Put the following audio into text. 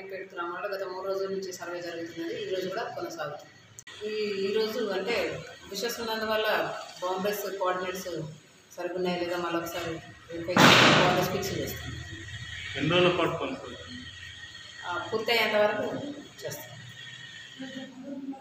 అమీర్పేట గ్రామంలో గత 3 రోజుల నుంచి సర్వే జరుగుతున్నది. ఈరోజు కూడా కొనసాగుతుంది. ఈరోజు అంటే బుషెస్ ఉన్నందువల్ల బౌండరీస్ కోఆర్డినేట్స్ సరిగ్గా ఉన్నాయా లేదా మళ్ళీ ఒకసారి బౌండరీస్ ఫిక్స్ చేస్తాం. ఎన్ని రోజుల పాటు కొనసాగుతుంది? పూర్తయ్యేంత వరకు చేస్తాం.